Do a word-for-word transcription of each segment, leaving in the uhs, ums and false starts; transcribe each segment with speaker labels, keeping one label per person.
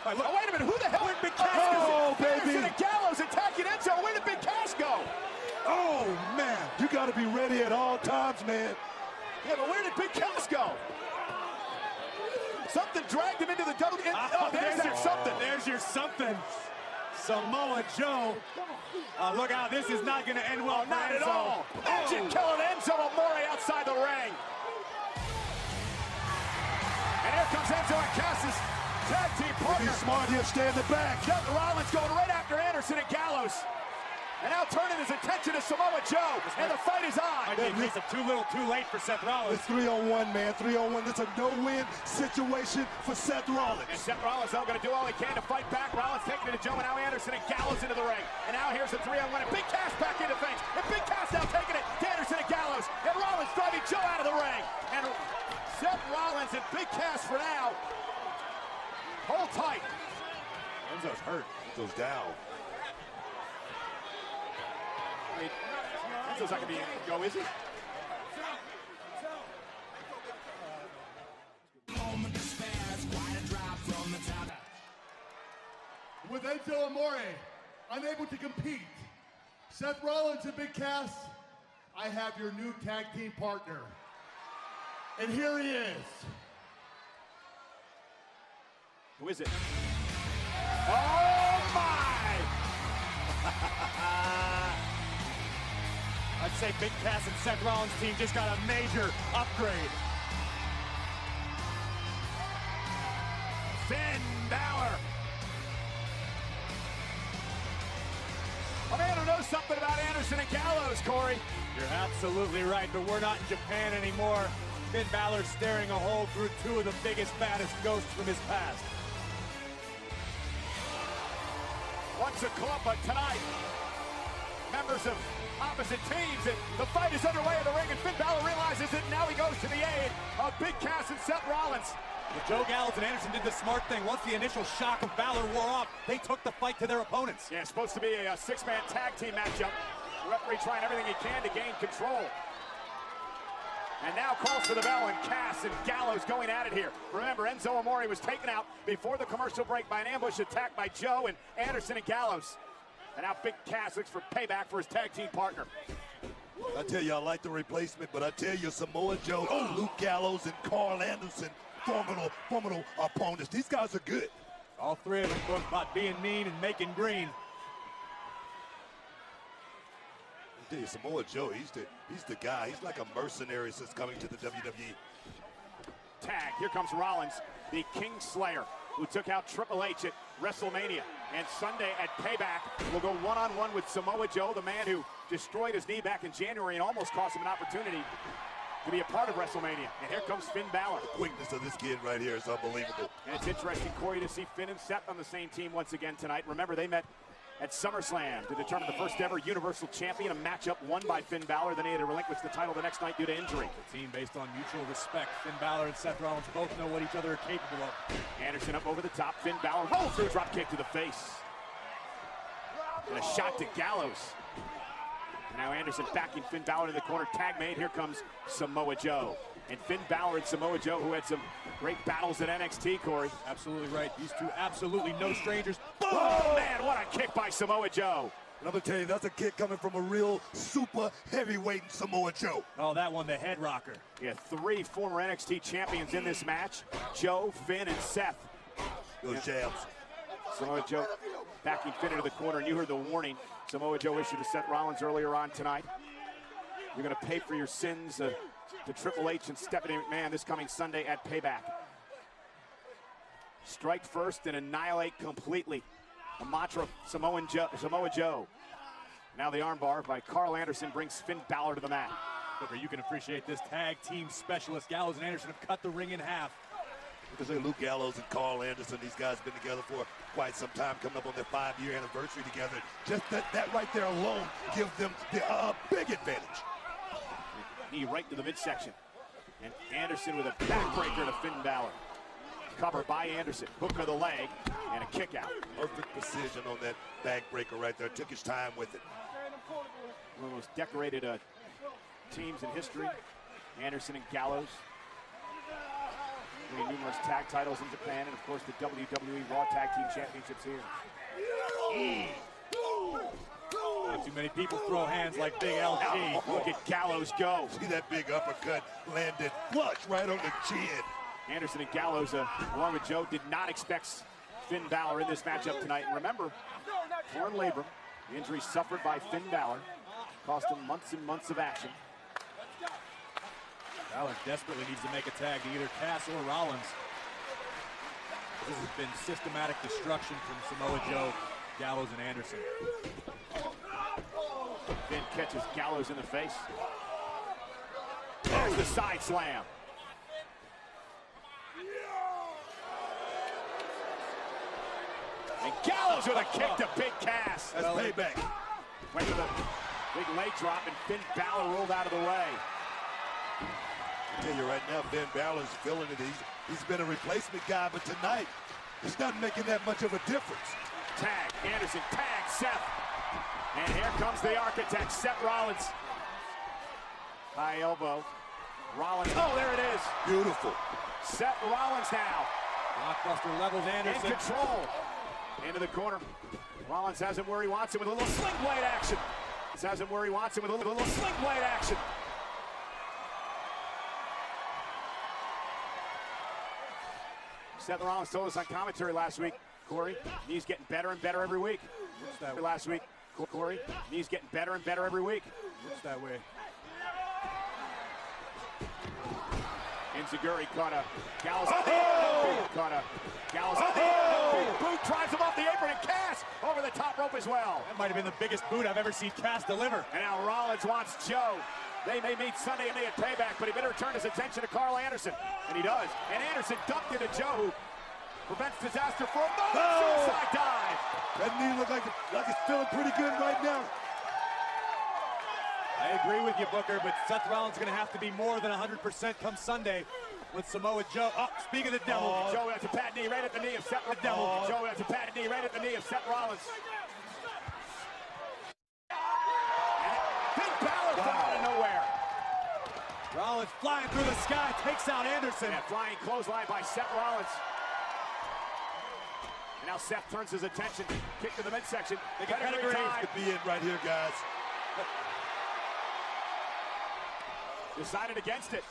Speaker 1: Right, look.
Speaker 2: Oh, wait a minute, who the hell?
Speaker 1: Where'd Big Cass go?
Speaker 2: Oh,
Speaker 1: baby.
Speaker 2: Anderson and Gallows attacking Enzo. Where did Big Cass go?
Speaker 1: Oh, man.
Speaker 3: You got to be ready at all times, man.
Speaker 2: Yeah, but where did Big Cass go? Something dragged him into the double.
Speaker 1: Oh,
Speaker 2: oh, there's,
Speaker 1: there's
Speaker 2: your something.
Speaker 1: There's your something. Samoa Joe. Uh, look out, this is not going to end well.
Speaker 2: Oh, not
Speaker 1: for
Speaker 2: at
Speaker 1: Enzo.
Speaker 2: all. Magic killing Enzo Amore outside the ring. And here comes Enzo and Cass's tag team partner.
Speaker 3: Be smart here, stay in the back.
Speaker 2: Seth Rollins going right after Anderson and Gallows. And now turning his attention to Samoa Joe, and the fight is on.
Speaker 1: Might be a case of too little, too late for Seth Rollins.
Speaker 3: It's three on one, man, three on one. It's a no-win situation for Seth Rollins.
Speaker 2: And Seth Rollins now going to do all he can to fight back. Rollins taking it to Joe, and now Anderson and Gallows into the ring. And now here's the three on one, and Big Cass back into things. And Big Cass now taking it to Anderson and Gallows. And Rollins driving Joe out of the ring. And Seth Rollins and Big Cass for now. Hold tight.
Speaker 1: Enzo's hurt.
Speaker 3: Enzo's down.
Speaker 2: I mean, Enzo's not going to be able to go, is he?
Speaker 4: With Enzo Amore unable to compete, Seth Rollins and Big Cass, I have your new tag team partner. And here he is.
Speaker 2: Who is it? Oh, my!
Speaker 1: I'd say Big Cass and Seth Rollins' team just got a major upgrade.
Speaker 2: Finn Balor. A man who knows something about Anderson and Gallows, Corey.
Speaker 1: You're absolutely right, but we're not in Japan anymore. Finn Balor's staring a hole through two of the biggest, baddest ghosts from his past.
Speaker 2: Once a club, but tonight, members of opposite teams, and the fight is underway in the ring, and Finn Balor realizes it, and now he goes to the aid of Big Cass and Seth Rollins.
Speaker 1: Well, Joe Gallows and Anderson did the smart thing. Once the initial shock of Balor wore off, they took the fight to their opponents.
Speaker 2: Yeah, it's supposed to be a, a six-man tag team matchup. The referee trying everything he can to gain control. And now calls for the bell, and Cass and Gallows going at it here. Remember, Enzo Amore was taken out before the commercial break by an ambush attack by Joe and Anderson and Gallows. And now Big Cass looks for payback for his tag team partner.
Speaker 3: I tell you, I like the replacement, but I tell you, Samoa Joe, oh, Luke Gallows, and Carl Anderson, formidable, formidable opponents. These guys are good.
Speaker 1: All three of them both about being mean and making green.
Speaker 3: I tell you, Samoa Joe, he's the, he's the guy. He's like a mercenary since coming to the W W E.
Speaker 2: Tag, here comes Rollins, the King Slayer, who took out Triple H at WrestleMania. And Sunday at Payback will go one-on-one with Samoa Joe, the man who destroyed his knee back in January and almost cost him an opportunity to be a part of WrestleMania. And here comes Finn Balor.
Speaker 3: The quickness of this kid right here is unbelievable.
Speaker 2: And it's interesting, Corey, to see Finn and Seth on the same team once again tonight. Remember, they met at SummerSlam to determine the first ever Universal Champion, a matchup won by Finn Balor. Then he had to relinquish the title the next night due to injury.
Speaker 1: A team based on mutual respect. Finn Balor and Seth Rollins both know what each other are capable of.
Speaker 2: Anderson up over the top. Finn Balor rolls through a drop kick to the face. And a shot to Gallows. And now Anderson backing Finn Balor to the corner. Tag made. Here comes Samoa Joe. And Finn Balor and Samoa Joe, who had some great battles at N X T, Corey.
Speaker 1: Absolutely right. These two absolutely no strangers.
Speaker 2: Boom! Oh, man, what a kick by Samoa Joe.
Speaker 3: And I'm going to tell you, that's a kick coming from a real super heavyweight Samoa Joe.
Speaker 1: Oh, that one, the head rocker.
Speaker 2: Yeah, three former N X T champions in this match. Joe, Finn, and Seth.
Speaker 3: Those jabs.
Speaker 2: Samoa Joe backing Finn into the corner, and you heard the warning Samoa Joe issued to Seth Rollins earlier on tonight. You're going to pay for your sins uh, to Triple H and Stephanie McMahon this coming Sunday at Payback. Strike first and annihilate completely. A mantra of Samoan Joe, Samoa Joe. Now the armbar by Carl Anderson brings Finn Balor to the mat.
Speaker 1: Booker, you can appreciate this tag team specialist. Gallows and Anderson have cut the ring in half.
Speaker 3: Because they Luke Gallows and Carl Anderson, these guys have been together for quite some time, coming up on their five-year anniversary together. Just that, that right there alone gives them the uh, big advantage.
Speaker 2: Knee right to the midsection. And Anderson with a backbreaker to Finn Balor. Covered by Anderson. Hook of the leg and a kick out.
Speaker 3: Perfect precision on that backbreaker right there. Took his time with it.
Speaker 2: One of the most decorated uh, teams in history. Anderson and Gallows. Winning numerous numerous tag titles in Japan, and of course the W W E Raw Tag Team Championships here.
Speaker 1: Mm. Not too many people throw hands like Big L G.
Speaker 2: Oh, look at Gallows go.
Speaker 3: See that big uppercut landed flush right on the chin.
Speaker 2: Anderson and Gallows, uh, along with Joe, did not expect Finn Balor in this matchup tonight. And remember, torn labrum, the injury suffered by Finn Balor, cost him months and months of action.
Speaker 1: Balor desperately needs to make a tag to either Cass or Rollins. This has been systematic destruction from Samoa Joe, Gallows, and Anderson.
Speaker 2: Finn catches Gallows in the face. There's the side slam. And Gallows with a kick to Big Cass.
Speaker 3: That's payback.
Speaker 2: Went to the big leg drop, and Finn Balor rolled out of the way.
Speaker 3: I tell you right now, Finn Balor's feeling it. He's, he's been a replacement guy, but tonight, it's not making that much of a difference.
Speaker 2: Tag, Anderson, tag, Seth. And here comes the architect, Seth Rollins. High elbow. Rollins, oh, there it is.
Speaker 3: Beautiful.
Speaker 2: Seth Rollins now.
Speaker 1: Blockbuster levels Anderson.
Speaker 2: In control. Into the corner. Rollins has him where he wants him with a little sling blade action. He has him where he wants him with a little, little sling blade action. Seth Rollins told us on commentary last week, Corey, knees getting better and better every week.
Speaker 1: Looks that way.
Speaker 2: Last week, Corey, knees getting better and better every week.
Speaker 1: Looks that way.
Speaker 2: Enziguri caught a Gallows.
Speaker 3: Oh!
Speaker 2: Caught a Gallows.
Speaker 3: Oh!
Speaker 2: Boot drives him off the apron, and Cass over the top rope as well.
Speaker 1: That might have been the biggest boot I've ever seen Cass deliver.
Speaker 2: And now Rollins wants Joe. They may meet Sunday and they at Payback, but he better turn his attention to Carl Anderson. And he does. And Anderson ducked into Joe, who prevents disaster for a moment.
Speaker 3: Oh!
Speaker 2: Suicide dive.
Speaker 3: That knee looks like, like it's feeling pretty good right now.
Speaker 1: I agree with you, Booker, but Seth Rollins is going to have to be more than one hundred percent come Sunday with Samoa Joe. Oh, speak of the devil.
Speaker 2: Oh, Joe has a pat knee right at the knee of Seth the devil. Oh. Joe has a pat knee right at the knee of Seth Rollins. Big Balor wow. Out of nowhere.
Speaker 1: Rollins flying through the sky, takes out Anderson.
Speaker 2: And a flying clothesline by Seth Rollins. And now Seth turns his attention. Kick to the midsection.
Speaker 3: They got pedigree to be in right here, guys.
Speaker 2: Decided against it.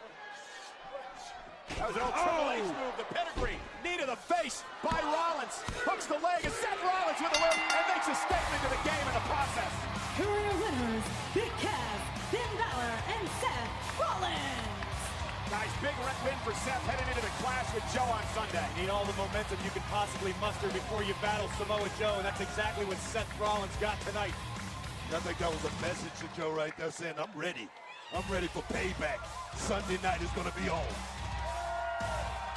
Speaker 2: That was an old Triple H move, the pedigree. Knee to the face by Rollins. Hooks the leg, and Seth Rollins with the win and makes a statement to the game in the process.
Speaker 5: Career winners, Big Cass, Finn Balor, and Seth Rollins.
Speaker 2: Guys, big win for Seth heading into the clash with Joe on Sunday.
Speaker 1: Need all the momentum you can possibly muster before you battle Samoa Joe, and that's exactly what Seth Rollins got tonight.
Speaker 3: I think that was a message to Joe right there saying, I'm ready. I'm ready for payback. Sunday night is going to be on.